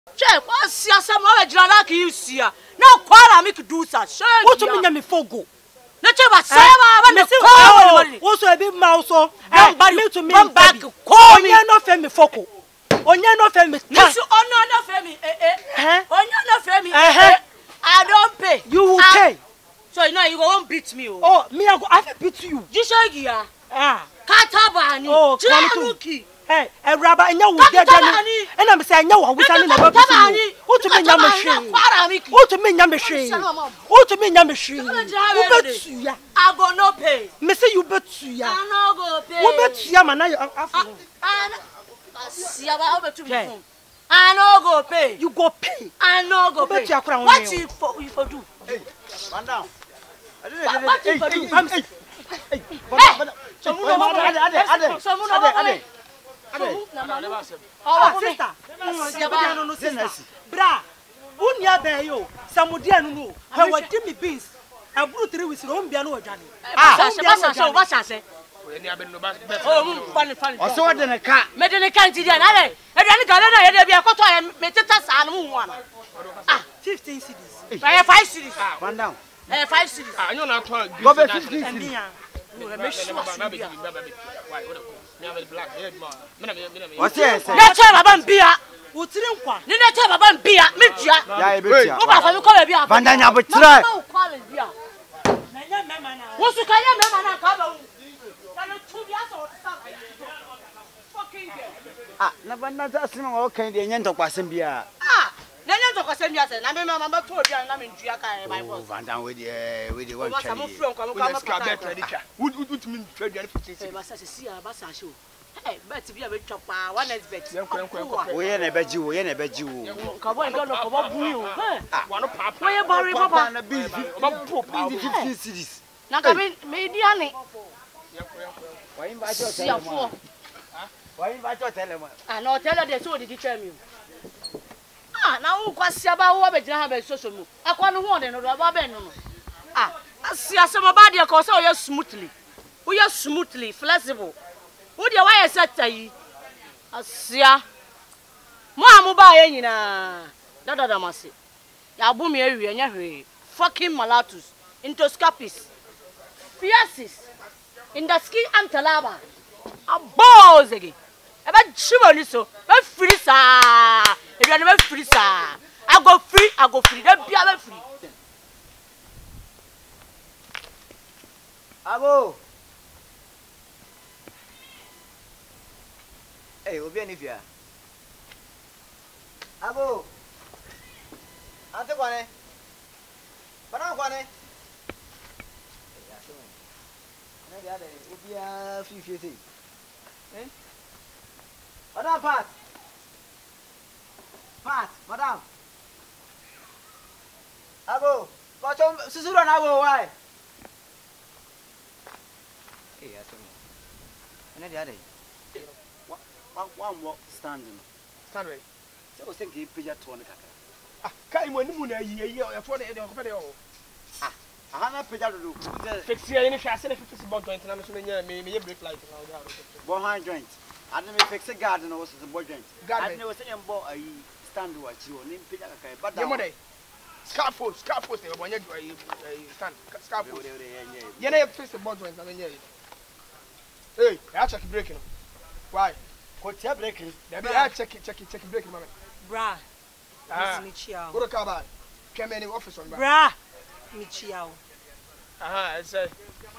Check, what's your some other Jana you see? No, quite me to do such. What to mean, me fogo? Not ever say, I also a big mouse, and by me to me back. Call me no family foco. On your no family. Yes, oh, no, family. On your no family. I don't pay. You will pay. So you know you won't beat me. Oh, me, I will beat you. You say, yeah. Katabani. Oh, Januki. Hey, a rabbi, and you will get and I'm saying, no, we can't never be. What to mean, your machine? What to mean, your machine? What to mean, your machine? I go no pay. Mister, you bet you. I no go pay. What bet you, man? I no go pay. You go pay. I no go pay. What you for do? Hey, man down. What you for do? Bra, unya beyo, samudia no, how what Timmy beans, and blue 3 weeks, Rombiano Johnny. What's I say? Oh, funny. Also, I didn't a car. Made in a candy, and I didn't be a cotton and made it as one. 15 cities. I have 5 cities. One down. I have 5 cities. I know not go back 15 cities. What's this? Let's have a beer. What's in one? Let's have a beer. Media. Vandana, but try. What's the kind of man? Ah, never seen okay, the end of Passambia. Ah, then you talk same years, and I remember my told you, and I'm in Giaca, my boss. Van down with the one. Would mean trade and 15 see a bassa show. Hey, but to be a bit chopper, one is better. We ain't a bed you, we ain't a bed you. Come on, don't know about you. One of Papa, where you bury Papa and a big 15 cities. Now, come in, maybe why invite your Why invite your telephone? I know, tell her they told you tell me. Ah, now, what's about what I have a social move? I can't want another Babeno. Ah, I see some body, of course, you're smoothly. We are smoothly, flexible. Would you why I said to you? I see ya. Mamma buy any na. Dada Masi. Ya boom area, ya fucking malatus, endoscopies, fiasis, in the skin and talaba. A balls again. About chivalry so, but free, sir. If you are never free, sir, I go free, then be other free. Abo. Hey, we'll be any fear. Abo. Ante Guane. Pana Guane. Maybe I will be a few things. Eh? Madam Pat. Madam. Abo. Watch on Susan Abo, why? Hey, I told you. And the other. One walk standing. Stand right. So I was thinking, Pija to one. Ah, can't when the moon a year for the Ah, I have Pija to do. Fix here in a chassis, if it's about 20 maybe a break light. 100 joints. I didn't fix a garden, or was a boy joint. Garden, I was saying, boy, I stand to watch you on Pija. But the money. Scarfos, they were when you stand. Scarfos. You never fix the ball joints. I mean, hey, I check breaking. Why? What's your breaking? I check it breaking, mamma. Bra. Go to Cabal. Came in the office on Bra. Michiao. Aha, I say.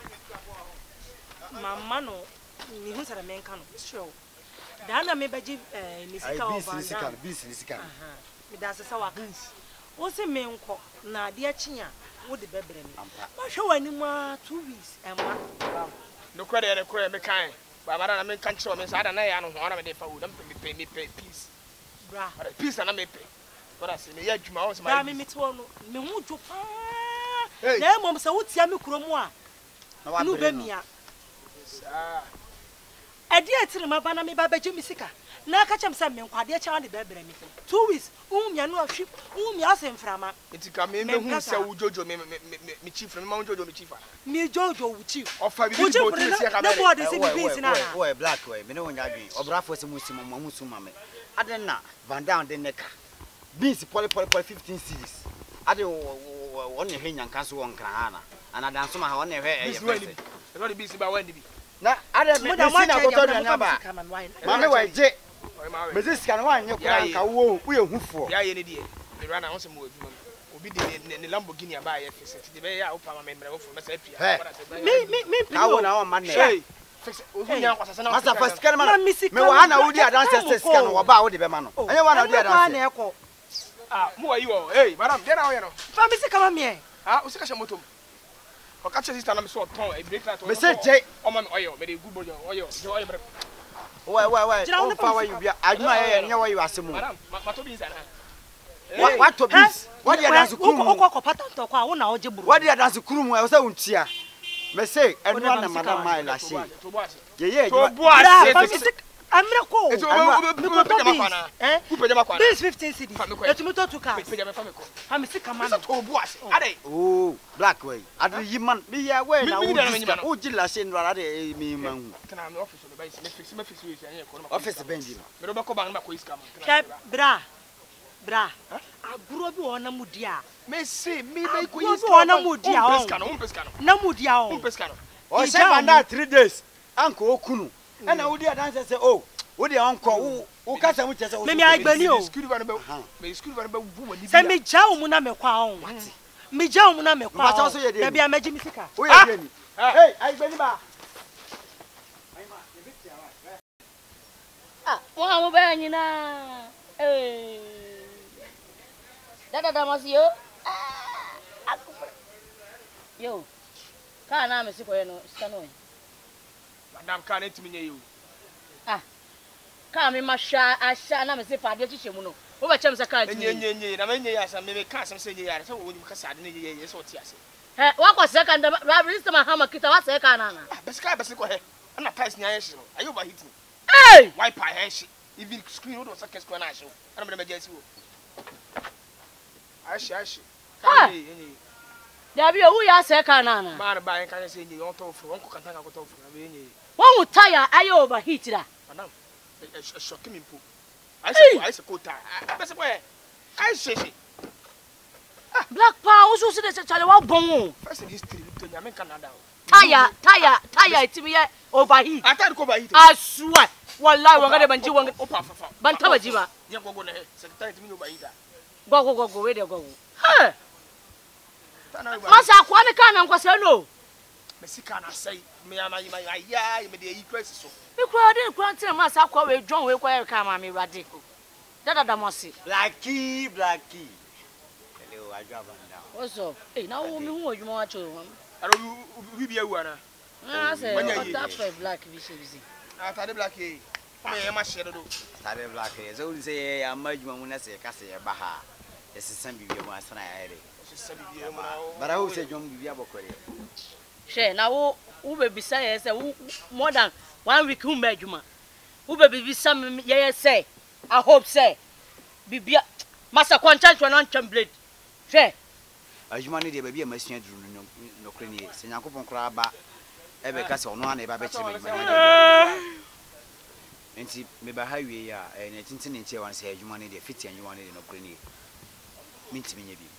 Mamma no. Me who's a man can show. Dana may be Missy Bissy. That's a sour guns. What's a man called Nadia China? Would the baby? Not show any more 2 weeks and 1. No credit, a credit, kind. But I mean, can't show me. I don't know. I don't want to pay me peace. Bra, peace and I may pay. But I say, yeah, you must buy me to me. There, Mom, so what's Yami Kuromoa? No, Bemia. A dear to my banana by Jimmy Sika. Now catch him some dear Charlie Baby. 2 weeks, you know, ship, you are saying from it's coming. Who said Jojo, me chief from Mount Jojo, me chief. Me Jojo, chief. Or 5 years ago, black way, me no one agree. Or Brafos and Muslim, I don't know. Van down the neck. beans poly 15 cedis. Ade won ye hwe nyanka so won krahana. Ana dan so ma won ye hwe e ye. No the beans ba when be. Na ade me si na goto na ba. Mame wa je. Me si sika no wan ye kura nka wo ye hufo. Ya ye ne die. Me rana won se mo adwuma. Obi de ne Lamborghini aba ye fix it. De be ya opa ma me mre wo fo me sa pia. Me ka wo na won man ne. Fix it. Obi nya kwasasa na. Masa fa sika ma. Me wa na wodi adanse sika no wo ba wo de be ma no. Enye wa na wodi adanse. Ah, mo wa yi wo. Hey, madam, dey na wo ye no. Fa me sika ma me. Ah, o sika she motom. O ka che sister na me so ton e break that. Me say je. O ma me oyo, me dey good boy oyo. Je oyo bre. Why? Oh, power you be. Aduma ye nya wa you asemu. Madam, ma to bi inside na. What to bis? What dey dance kurum? Okọ pattern to kwa wo na oje buru. What dey dance kurum? We say untia. Me say enu na madam mai la she. Ye. To boa. Amira ko. Eto me ko jama kwana. Ku pe jama kwana. This 15 cedis. Eto me to 2 cars. Pe jama fa me ko. Ha me sika ma. To boa. Ade. Oh, black way. Ade yiman. Be ya way na wo ji la she ndwara de mi man. Kana me office me buy me fix we anya ko. Office benji no. Me do be ko ban ma ko iska ma. Bra. Aguro bi wona mudi a. Me say me be ko iska. Wona mudi a. Umpeska no. Na mudi a. Umpeska no. O say banda 3 days. Anko okunu. Ena wodi adanse say oh wodi onko wo kasa mu chese wo me agbani o school van be me school van be bu wani se me jawo mu na me kwa on me jawo mu na me kwa da bia meji mi sika wo ye dey ni hey agbani ba mo amu be nyina dada masio yo ka na me siko ye no sano madam ka na timi nye yo ka me masha asha na me se fa de chiche mu no wo ba chem se ka ti nye na me nye ya sa me ka asem se nye ya sa wo ni ka sa de nye ye so ti ase wa ko se ka nda ba rista ma hama kita wa se ka na na bes ko he na ties nya ye shi no ayo ba hit hey wipe he shi even screen wo do sa kesko na shi ana me emergency wo ashi ka nye Dabi o ya se ka na na man ba en ka se nye on to fro on ko kan tan ka ko to fro na be nye won wu tire ayo overheat da madam shock me mpo I say ko ta bes ko he I say black power wo so se de chale wa bon first this tree to nya men Canada tire itimi ye overheat atari ko overheat aswa wallahi wa gade banji wan opa ban taba ji ba ye gogo na he secretary timi overheat gogo we de gogo ha masa kwa ne ka na nkwase no me sika na say me ama ya me de yi press so me kwa de kwa ntena masa kwa we John we kwa ka ma me rade dada mosi blacky hello ajaba nda what's up na wo me hu odwuma wa cho aro bi bia wu ana say that black bi se atade black e me ma share do atade black e so say ya majuma mu na se ka se ba ha yesisan bibia mu asana ya ere bara ho se jom bibia bokore she na wo be bisa ye say more than 1 week hu majuma wo be bisa ye say I hope say bibia masa kwancha no ntwam blade she ajuma ne de ba bia masua duru no kore ne se yakopon kora ba ebe ka se ono ana e ba be kire me enti me ba ha wie ya na tintin ntie wan se ajuma ne de fiti anyi ne de no kore ne minti me nya bi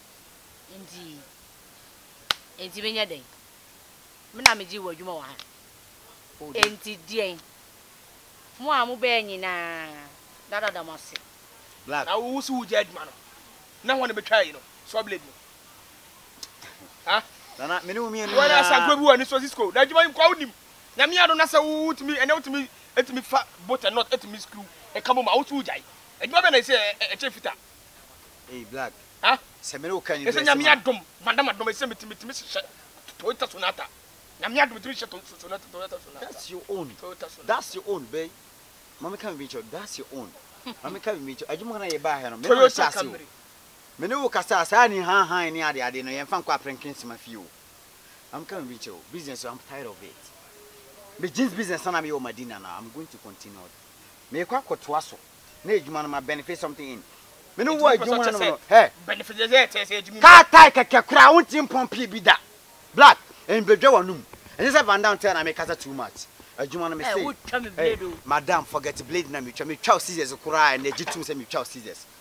enti me nya den me na me ji wo adwuma wa ha enti dien mo amu be nyina dada mose black na wo su je adwuma no na ho ne betwa yi no so blade no ha na me ne wo mi enu wa na sa gbebu ani so cisco da adwuma yi kwa wonim na me ado na sa wo utimi ene utimi etimi fa bolt and not etimi screw e kamo ma wo su jai adwuma be na se e chefita hey black ha se me ne wo kan ni se nya me adom madam adom se metimi se Toyota Sonata na me adom metimi se Toyota Sonata that's your own babe mama can be your that's your own mama can be your ajuma na ye ba he no me no chase me ne wo kasa sa ni han ni ade no ye fa kwa pranking sima fi o I'm coming with your business so I'm tired of it me jeans business na me o Madina now I'm going to continue me kwa kotwa so na ejuma na ma benefit something in me no wo ejuma no hey benefit dey say ejuma ka tai keke kura wonti mpompi bi da black en bedwa wanum en say van down tell na me kasa too much ajuma na me say hey madam forget blade na me twa scissors kura and ejitum say me twa scissors